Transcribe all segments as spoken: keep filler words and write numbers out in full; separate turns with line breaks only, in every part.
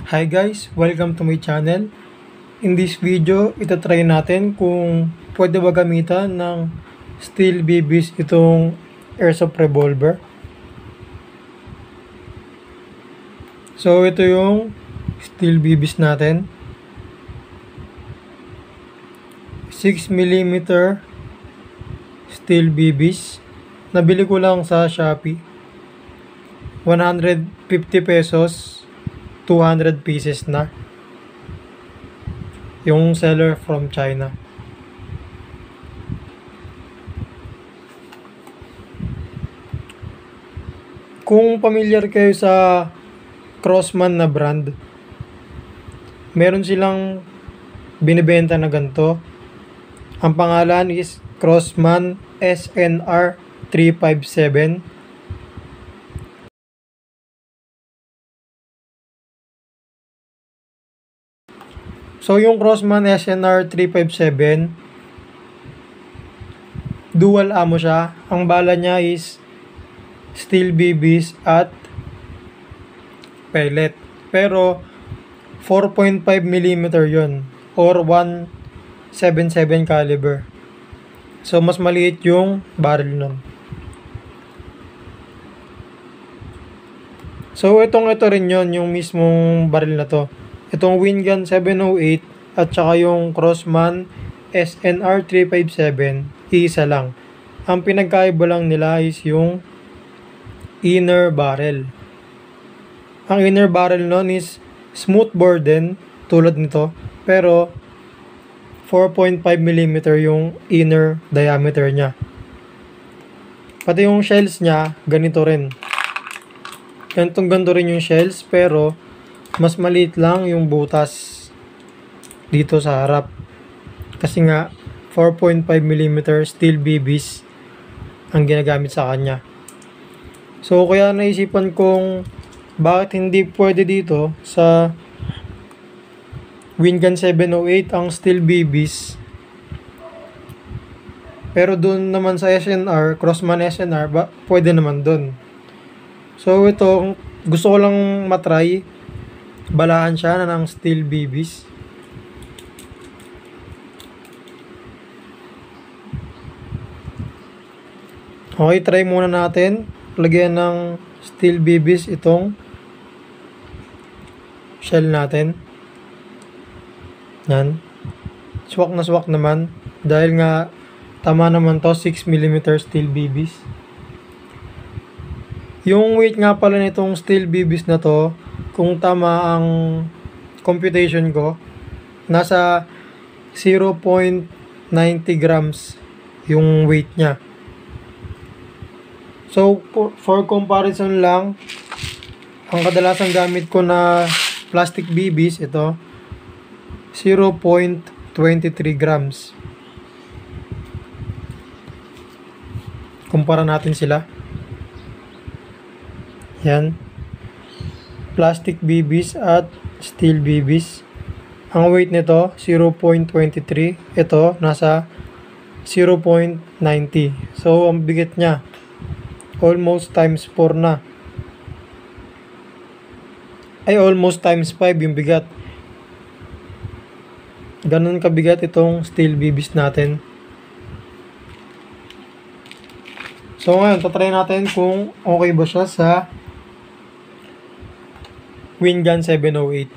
Hi guys, welcome to my channel. In this video, itatry natin kung pwede ba gamitan ng steel B Bs itong airsoft revolver. So ito yung steel B Bs natin. six millimeter steel B Bs. Nabili ko lang sa Shopee. one hundred fifty pesos. two hundred pieces na yung seller from China. Kung familiar kayo sa Crossman na brand, meron silang binibenta na ganito. Ang pangalan is Crossman S N R three fifty-seven. So yung Crossman S N R three fifty-seven, dual ammo siya. Ang bala niya is steel B Bs at pellet. Pero four point five millimeter yun, or one seventy-seven caliber. So mas maliit yung barrel nun. So itong ito rin yun, yung mismong barrel na to. Itong Wingun seven oh eight at saka yung Crossman S N R three fifty-seven, iisa lang. Ang pinagkaiba lang nila is yung inner barrel. Ang inner barrel nun is smoothbore din, tulad nito, pero four point five millimeter yung inner diameter niya. Pati yung shells niya, ganito rin. Gantong ganito rin yung shells, pero mas maliit lang yung butas dito sa harap. Kasi nga, four point five millimeter steel B Bs ang ginagamit sa kanya. So, kaya naisipan kong bakit hindi pwede dito sa Wingun seven oh eight ang steel B Bs. Pero dun naman sa S N R, Crossman S N R, ba, pwede naman dun. So, ito, gusto ko lang matry. Balahan siya na ng steel B Bs. Okay, try muna natin. Lagyan ng steel B Bs itong shell natin. Yan. Swak na swak naman. Dahil nga tama naman to, six millimeter steel B Bs. Yung weight nga pala nitong steel B Bs na to, kung tama ang computation ko, nasa zero point nine zero grams yung weight niya. So, for comparison lang, ang kadalasang gamit ko na plastic B Bs, ito, zero point two three grams. Kumpara natin sila. Yan. Plastic B Bs at steel B Bs. Ang weight nito, zero point two three. Ito, nasa zero point nine zero. So, ang bigat niya, almost times four na. Ay, almost times five yung bigat. Ganun kabigat itong steel B Bs natin. So, ngayon, tatry natin kung okay ba siya sa Wingun seven oh eight.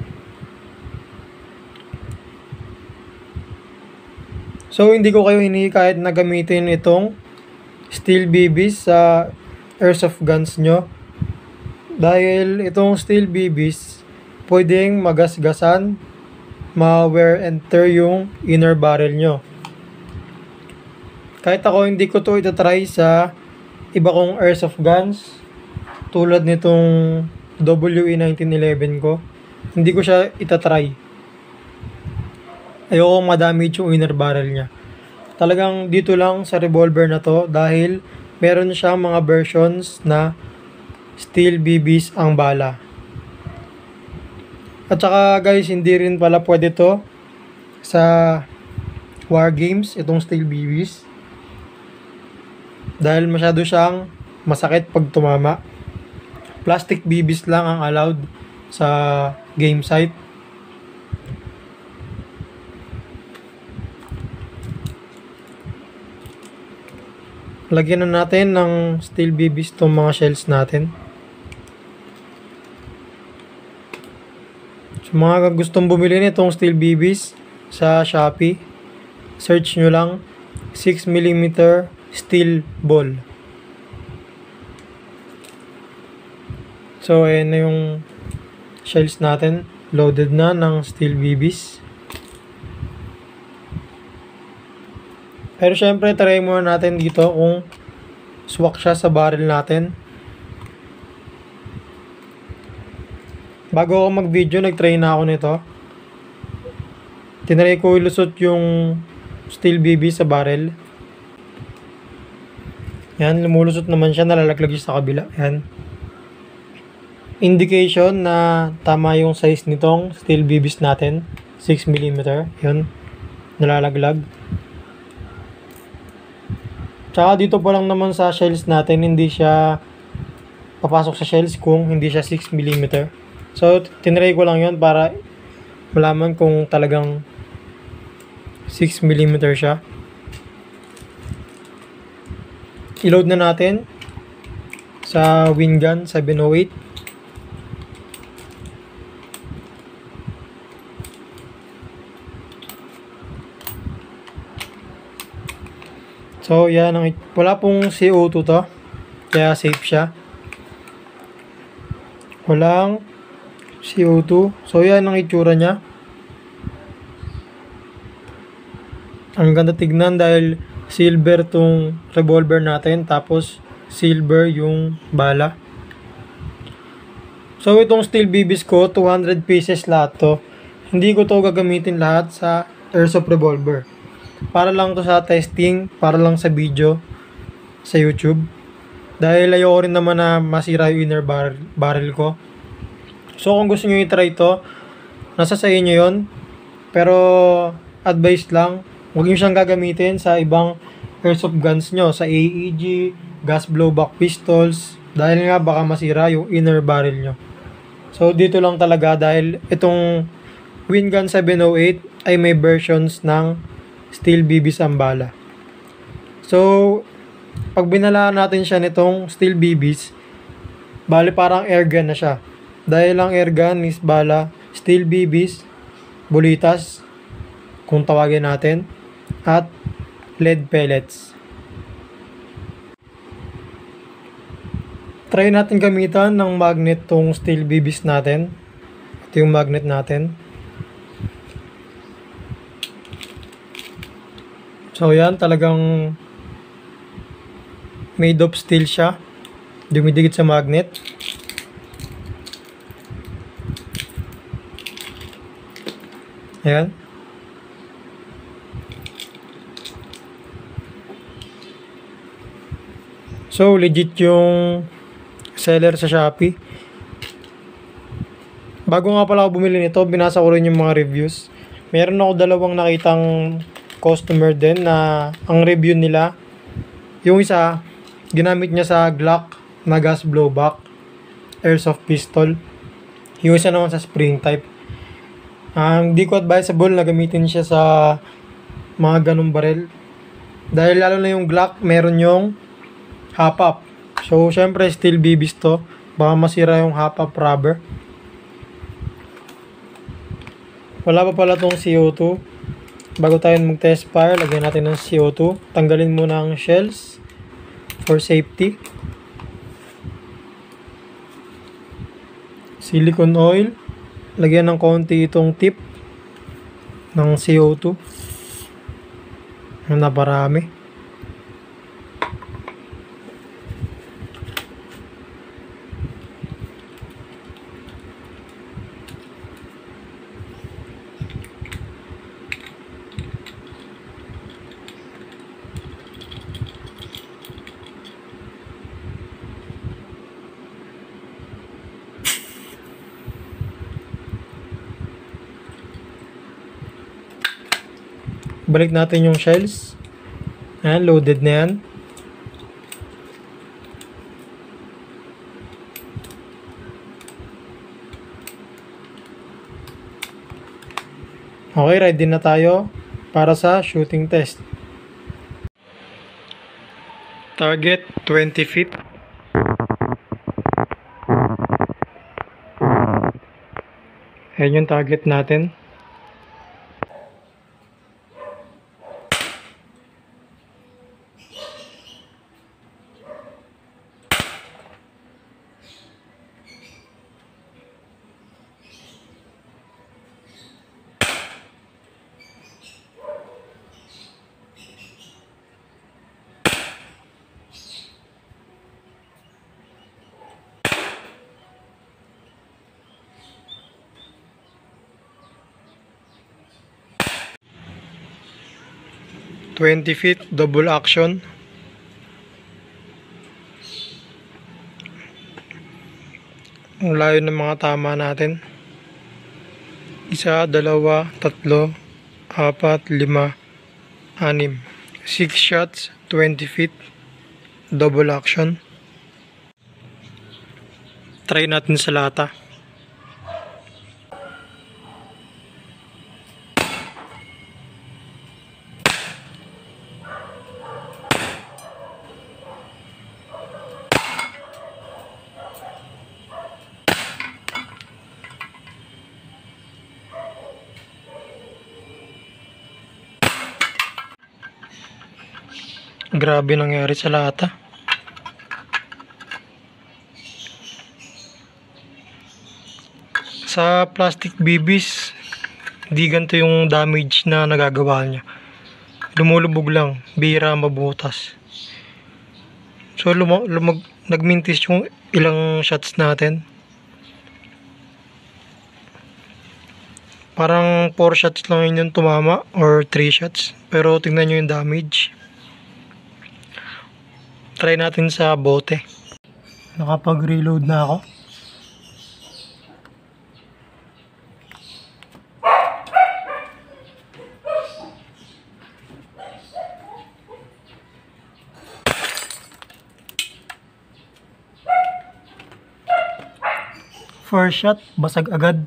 So, hindi ko kayo hinihikayat na gamitin itong steel B Bs sa airsoft guns nyo. Dahil itong steel B Bs, pwedeng magasgasan, ma-wear and tear yung inner barrel nyo. Kahit ako, hindi ko to itatry sa iba kong airsoft guns, tulad nitong W E nineteen eleven ko, hindi ko siya itatry. Ayoko madamage yung inner barrel niya. Talagang dito lang sa revolver na to, dahil meron siyang mga versions na steel B Bs ang bala. At saka guys, hindi rin pala pwede to sa war games, itong steel B Bs, dahil masyado siyang masakit pag tumama. Plastic B Bs lang ang allowed sa game site. Lagyan na natin ng steel B Bs itong mga shells natin. So, mga gustong bumili nitong steel B Bs sa Shopee, search nyo lang six millimeter steel ball. So, ayan na yung shells natin. Loaded na ng steel B Bs. Pero syempre, try muna natin dito kung swak siya sa barrel natin. Bago ako mag-video, nag-try na ako nito. Tinry ko ilusot yung steel B B sa barrel. Yan, lumulusot naman siya, nalalaglag siya sa kabila. Yan. Indication na tama yung size nitong steel B Bs natin. six millimeter. Yun, nalalaglag. Tsaka dito pa lang naman sa shells natin, hindi siya papasok sa shells kung hindi siya six millimeter. So, tinry ko lang yun para malaman kung talagang six millimeter siya. I-load na natin sa Wingun seven oh eight. So, yan ang, wala pong C O two to, kaya safe siya. Walang C O two. So, yan ang itsura niya. Ang ganda tignan dahil silver tong revolver natin, tapos silver yung bala. So, itong steel B Bs ko, two hundred pieces lahat to. Hindi ko to gagamitin lahat sa airsoft revolver. Para lang to sa testing, para lang sa video sa YouTube. Dahil ayoko rin naman na masira yung inner bar barrel ko. So kung gusto nyo i-try to, nasa sa inyo yun. Pero advice lang, huwag nyo siyang gagamitin sa ibang airsoft guns nyo. Sa A E G, gas blowback pistols. Dahil nga baka masira yung inner barrel nyo. So dito lang talaga dahil itong Wingun seven oh eight ay may versions ng steel B Bs ang bala. So, pag binalaan natin siya nitong steel B Bs, bali parang airgun na siya. Dahil ang airgun is bala, steel B Bs, bulitas, kung tawagin natin, at lead pellets. Try natin gamitan ng magnet tong steel B Bs natin. Ito yung magnet natin. So yan, talagang made of steel siya. Dumidikit sa magnet. Ayan. So legit yung seller sa Shopee. Bago nga pala ako bumili nito, binasa ko rin yung mga reviews. Meron ako dalawang nakitang customer din na ang review nila, yung isa ginamit niya sa Glock na gas blowback airsoft pistol, yung isa naman sa spring type. Ang um, di ko advisable na gamitin siya sa mga ganong barrel dahil lalo na yung Glock meron yung hop-up. So syempre steel B Bs to, baka masira yung hop-up rubber. Wala pa pala tong C O two. Bago tayo mag-test fire, lagyan natin ng C O two. Tanggalin muna ang shells for safety. Silicone oil. Lagyan ng konti itong tip ng C O two. Naparami. Balik natin yung shells. Ayan, loaded na yan. Okay, ready na tayo para sa shooting test. Target twenty feet. Ayan yung target natin. twenty feet, double action. Ang layo ng mga tama natin. Isa, dalawa, tatlo, apat, lima, anim. six shots, twenty feet, double action. Try natin sa lata. Grabe nangyari sa lata. Sa plastic B Bs, di ganito yung damage na nagagawa niya. Lumulubog lang, bihira mabutas. So lum lumag nagmintis yung ilang shots natin. Parang four shots lang yun yung tumama or three shots. Pero tingnan nyo yung damage. Try natin sa bote. Nakapag-reload na ako. First shot, basag agad.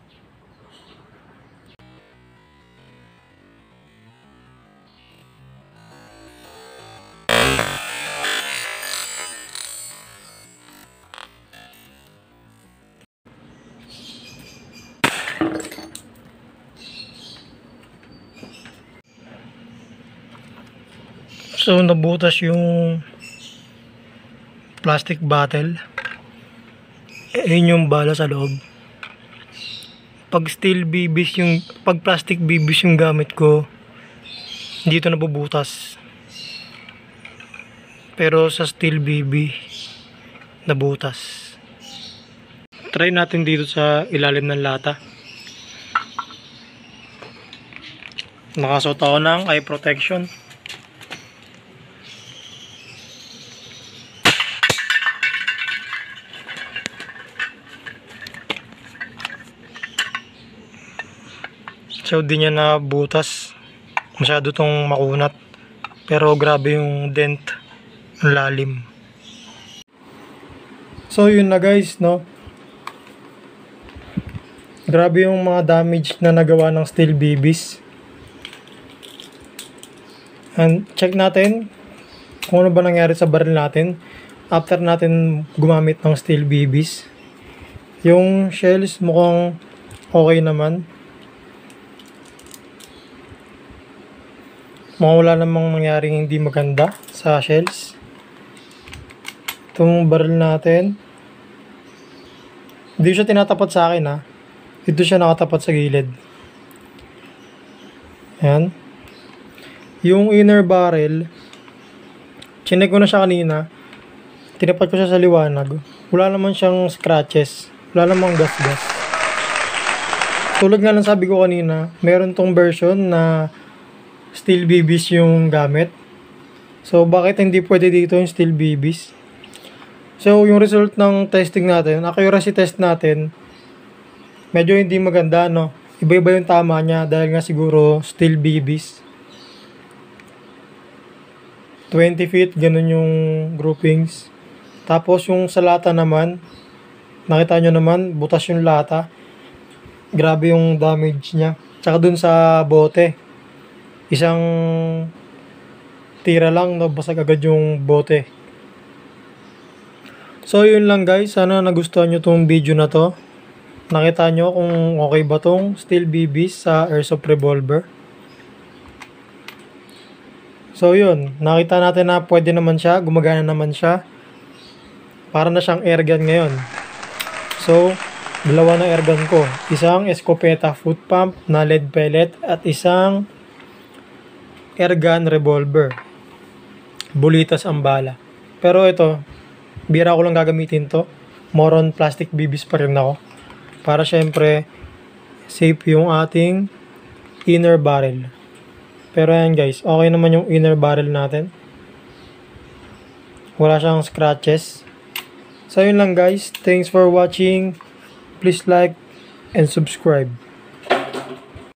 So nabutas yung plastic bottle. Ayun yung bala sa loob. Pag steel B Bs yung pag plastic B Bs yung gamit ko, dito nabubutas. Pero sa steel B B nabutas. Try natin dito sa ilalim ng lata. Nakasuot ako ng eye protection. So di niya nabutas. Masyado tong makunat. Pero grabe yung dent. Ang lalim. So yun na guys, no. Grabe yung mga damage na nagawa ng steel B Bs. And check natin kung ano ba nangyari sa baril natin after natin gumamit ng steel B Bs. Yung shells mukhang okay naman. Mukhang wala namang mangyaring hindi maganda sa shells. Itong baril natin, hindi siya tinatapat sa akin ha. Dito siya nakatapat sa gilid. Ayan. Yung inner barrel, chinek ko na siya kanina. Tinapat ko siya sa liwanag. Wala naman siyang scratches. Wala namang gas-gas. Tulad nga lang sabi ko kanina, meron tong version na steel B Bs yung gamit. So, bakit hindi pwede dito yung steel B Bs? So, yung result ng testing natin, accuracy test natin, medyo hindi maganda, no? Iba-iba yung tama niya dahil nga siguro steel B Bs. twenty feet, ganun yung groupings. Tapos, yung sa lata naman, nakita nyo naman, butas yung lata. Grabe yung damage niya. Tsaka dun sa bote, isang tira lang, no, basag agad yung bote. So yun lang guys, sana nagustuhan nyo tong video na to. Nakita nyo kung okay ba tong Steel B Bs sa Airsoft Revolver. So yun, nakita natin na pwede naman siya, gumagana naman siya. Para na siyang airgun ngayon. So, dalawa na airgun ko. Isang escopeta foot pump na lead pellet at isang airgun revolver. Bulitas ang bala. Pero ito, bira ko lang gagamitin to. More on plastic B Bs pa rin ako. Para syempre, safe yung ating inner barrel. Pero ayan guys, okay naman yung inner barrel natin. Wala siyang scratches. So yun lang guys, thanks for watching. Please like and subscribe.